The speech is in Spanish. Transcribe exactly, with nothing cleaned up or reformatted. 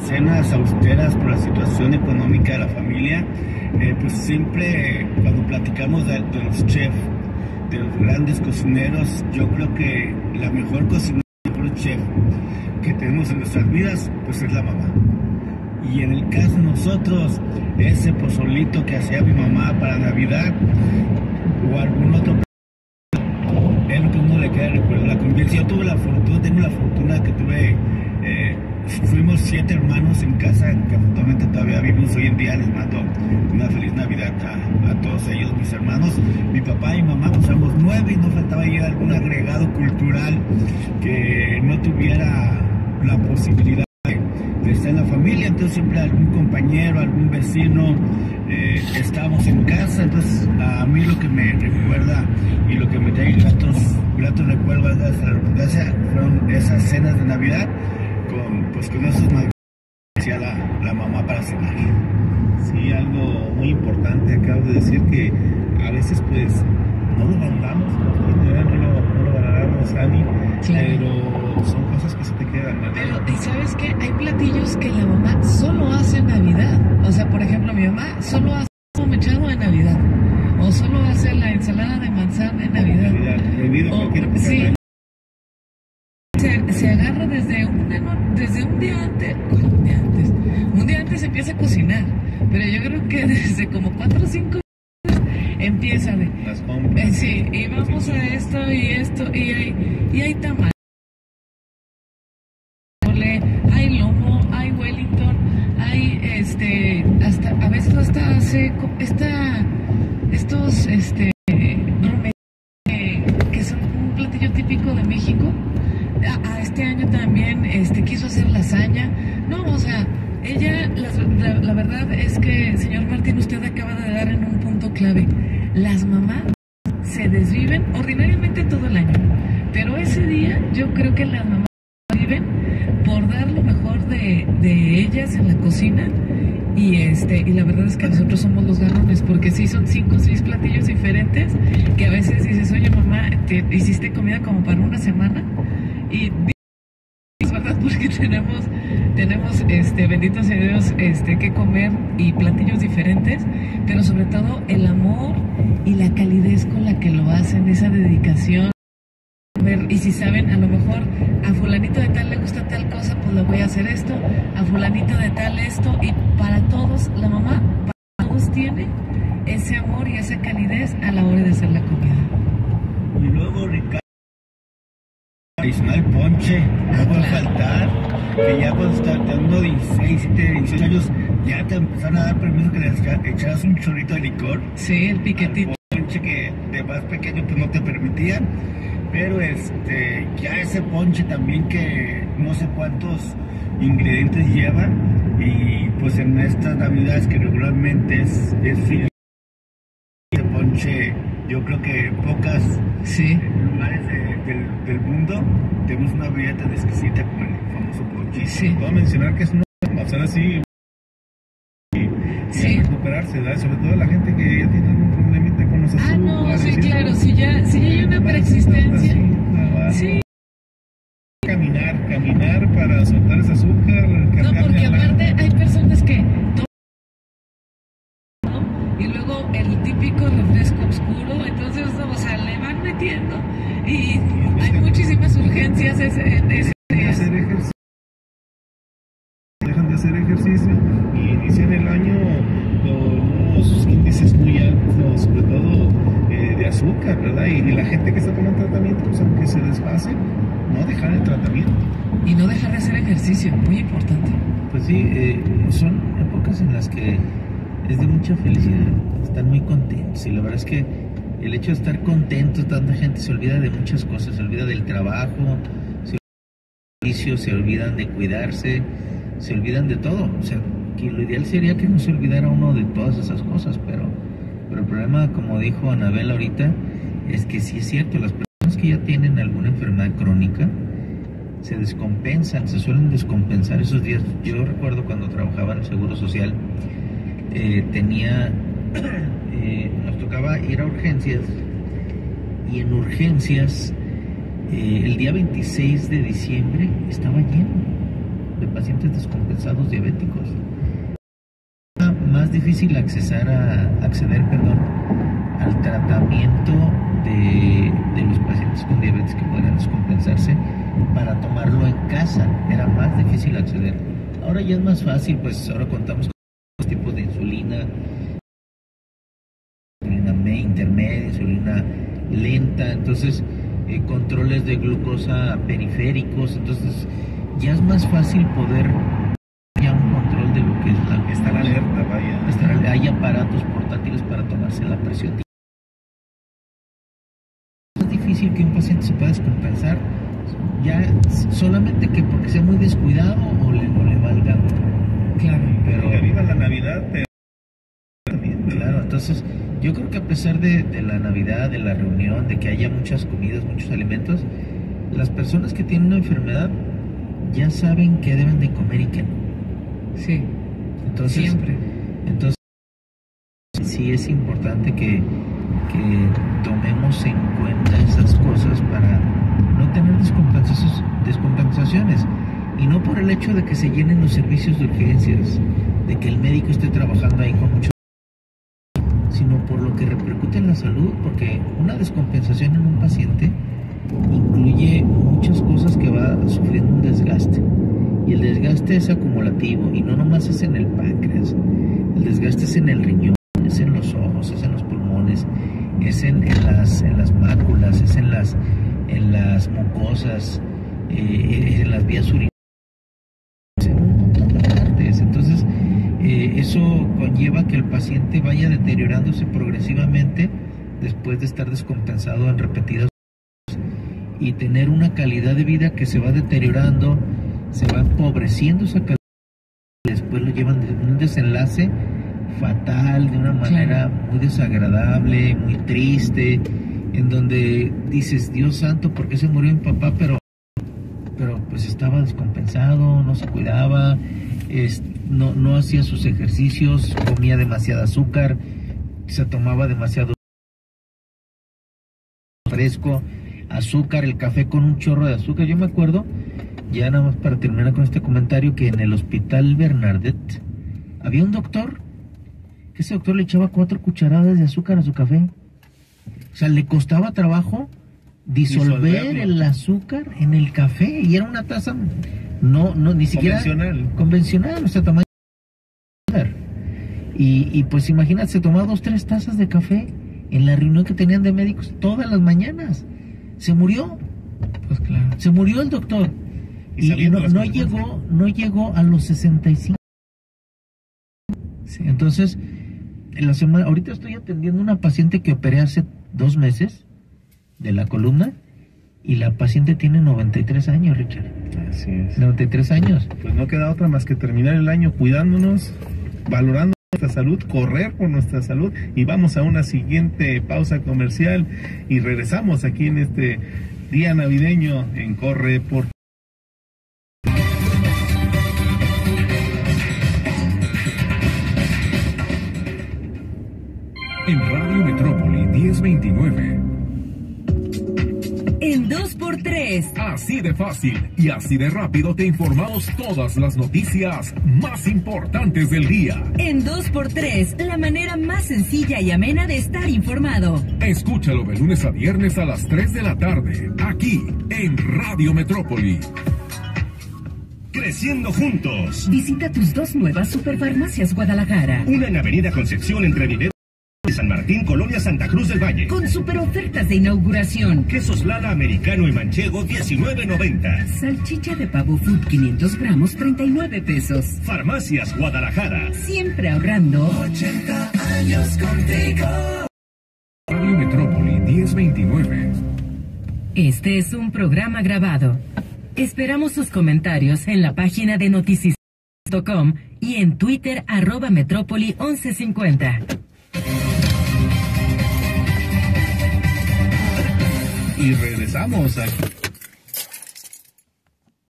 cenas austeras por la situación económica de la familia, eh, pues siempre cuando platicamos de, de los chefs, de los grandes cocineros, yo creo que la mejor cocinera, el mejor chef que tenemos en nuestras vidas, pues es la mamá. Y en el caso de nosotros, ese pozolito que hacía mi mamá para Navidad o algún otro, es lo que uno le queda recuerdo, la convivencia. Yo tuve la fortuna, tengo la fortuna que tuve, eh, fuimos siete hermanos en casa, que afortunadamente todavía vivimos hoy en día. Les mando una feliz Navidad a, a todos ellos, mis hermanos. Mi papá y mi mamá, pues éramos nueve y no faltaba ahí algún agregado cultural que no tuviera la posibilidad de estar en la familia. Entonces siempre algún compañero, algún vecino, eh, estábamos en casa. Entonces a mí lo que me recuerda y lo que me trae gratos, gratos recuerdos de esa redundancia fueron esas cenas de Navidad con, pues, con esos magos que hacía la, la mamá para cenar. Sí, algo muy importante acabo de decir, que a veces pues no lo valoramos, no lo, no lo valoramos, Ani, claro. Pero son cosas que se te quedan, ¿verdad? Pero, ¿y sabes qué? Hay platillos que la mamá solo hace en Navidad. O sea, por ejemplo, mi mamá solo hace un mechado en Navidad. O solo hace la ensalada de manzana en Navidad. Navidad, prohibido o, cualquier sí, se, se agarra desde, una, desde un día antes. ¿Cuál un día antes? Un día antes empieza a cocinar. Pero yo creo que desde como cuatro o cinco empieza de... Las compras. Eh, sí, y vamos a esto y esto, y hay, y hay tamales. Hay lomo, hay Wellington, hay este, hasta, a veces hasta hace esta, estos, este, romeritos, que son un platillo típico de México. A, a este año también, este, quiso hacer lasaña. No, o sea, ella, la, la, la verdad es que, señor Martín, usted acaba de dar en un punto clave. Las mamás se desviven ordinariamente todo el año, pero ese día yo creo que las mamás viven por dar lo mejor de, de ellas en la cocina. Y este y la verdad es que nosotros somos los garrones, porque sí son cinco o seis platillos diferentes que a veces dices, oye mamá, te hiciste comida como para una semana. Y es verdad, porque tenemos tenemos este bendito sea Dios, este que comer y platillos diferentes, pero sobre todo el amor y la calidez con la que lo hacen, esa dedicación. Y si saben, a lo mejor a fulanito de tal le gusta tal cosa, pues le voy a hacer esto, a fulanito de tal esto, y para todos, la mamá, para todos tiene ese amor y esa calidez a la hora de hacer la comida. Y luego, Ricardo, tradicional ponche, no puede faltar, que ya cuando estás teniendo dieciséis, siete, dieciocho años, ya te empezaron a dar permiso que le echaras un chorrito de licor. Sí, el piquetito. Al ponche que de más pequeño pues no te permitían. Pero este, ya ese ponche también, que no sé cuántos ingredientes lleva, y pues en estas navidades que regularmente es, es frío, el ponche, yo creo que pocas sí. lugares de, del, del mundo tenemos una bebida tan exquisita como el famoso ponche. Sí. Puedo mencionar que es una pasar así y, sí. y recuperarse, ¿verdad? Sobre todo la gente que ya tiene algún problemita con los azúcares. Ah, no, sí, claro, si ya, si ya hay una preexistencia. Sí. Caminar, caminar para soltar ese azúcar. No, porque aparte hay personas que toman, y luego el típico refresco oscuro, entonces, o sea, le van metiendo y hay muchísimas urgencias en ese día. Dejan de hacer ejercicio y inician el año con unos índices muy altos, sobre todo eh, de azúcar, ¿verdad? Y, y la gente que está tomando tratamiento, pues aunque se desfase, no dejar el tratamiento. Y no dejar de hacer ejercicio, muy importante. Pues sí, eh, son épocas en las que es de mucha felicidad, están muy contentos, y la verdad es que el hecho de estar contentos, tanta gente se olvida de muchas cosas, se olvida del trabajo, se olvida del servicio, se olvidan de cuidarse, se olvidan de todo. O sea, que lo ideal sería que no se olvidara uno de todas esas cosas, pero, pero el problema, como dijo Anabel ahorita, es que sí es cierto, las personas que ya tienen alguna enfermedad crónica se descompensan, se suelen descompensar esos días. Yo recuerdo cuando trabajaba en el Seguro Social, eh, tenía, eh, nos tocaba ir a urgencias, y en urgencias, eh, el día veintiséis de diciembre estaba lleno de pacientes descompensados diabéticos. Más difícil accesar a, acceder perdón, al tratamiento de, de los pacientes con diabetes que podrían descompensarse para tomarlo en casa. Era más difícil acceder. Ahora ya es más fácil, pues ahora contamos con los tipos de insulina, insulina media, intermedia, insulina lenta, entonces eh, controles de glucosa periféricos, entonces ya es más fácil poder ya un control de lo que es la estar alerta, vaya. Estar, hay aparatos portátiles para tomarse la presión. Es difícil que un paciente se pueda descompensar ya solamente que porque sea muy descuidado o le, o le valga. Claro, pero que viva la Navidad te... Claro, entonces yo creo que a pesar de, de la Navidad, de la reunión, de que haya muchas comidas, muchos alimentos, las personas que tienen una enfermedad ya saben qué deben de comer y qué no. Sí, entonces, siempre. Entonces sí es importante que, que tomemos en cuenta esas cosas para no tener descompensaciones, descompensaciones. Y no por el hecho de que se llenen los servicios de urgencias, de que el médico esté trabajando ahí con muchos, sino por lo que repercute en la salud, porque una descompensación en un paciente incluye muchas cosas que va sufriendo un desgaste. Y el desgaste es acumulativo y no nomás es en el páncreas. El desgaste es en el riñón, es en los ojos, es en los pulmones, es en, en, las, en las máculas, es en las, en las mucosas, eh, es en las vías urinarias, en un montón de partes. Entonces, eh, eso conlleva que el paciente vaya deteriorándose progresivamente después de estar descompensado en repetidas y tener una calidad de vida que se va deteriorando, se va empobreciendo esa calidad y después lo llevan de un desenlace fatal, de una manera muy desagradable, muy triste, en donde dices, Dios santo, ¿por qué se murió mi papá? Pero, pero pues estaba descompensado, no se cuidaba, es, no, no hacía sus ejercicios, comía demasiado azúcar, se tomaba demasiado fresco, azúcar, el café con un chorro de azúcar. Yo me acuerdo, ya nada más para terminar con este comentario, que en el hospital Bernadette había un doctor que ese doctor le echaba cuatro cucharadas de azúcar a su café. O sea, le costaba trabajo disolver Disolverlo. el azúcar en el café, y era una taza no, no ni siquiera convencional, convencional, o sea, tamaño. Y, y pues imagínate, se tomaba dos, tres tazas de café en la reunión que tenían de médicos todas las mañanas. Se murió. Pues claro. Se murió el doctor. Y, y no, no llegó, no llegó a los sesenta y cinco. Sí. Entonces, en la semana, ahorita estoy atendiendo a una paciente que operé hace dos meses de la columna, y la paciente tiene noventa y tres años, Richard. Así es. noventa y tres años. Pues no queda otra más que terminar el año cuidándonos, valorando nuestra salud, correr por nuestra salud, y vamos a una siguiente pausa comercial y regresamos aquí en este día navideño en Corre por en Radio Metrópoli diez veintinueve. En dos por tres. Así de fácil y así de rápido te informamos todas las noticias más importantes del día. En dos por tres, la manera más sencilla y amena de estar informado. Escúchalo de lunes a viernes a las tres de la tarde, aquí en Radio Metrópoli. Creciendo juntos. Visita tus dos nuevas Superfarmacias Guadalajara. Una en Avenida Concepción entre Video de San Martín, Colonia Santa Cruz del Valle. Con super ofertas de inauguración. Quesos Lala americano y manchego diecinueve noventa. Salchicha de pavo food quinientos gramos treinta y nueve pesos. Farmacias Guadalajara. Siempre ahorrando. ochenta años contigo. Radio Metrópoli diez veintinueve. Este es un programa grabado. Esperamos sus comentarios en la página de noticias punto com y en Twitter arroba Metrópoli once cincuenta. Y regresamos aquí.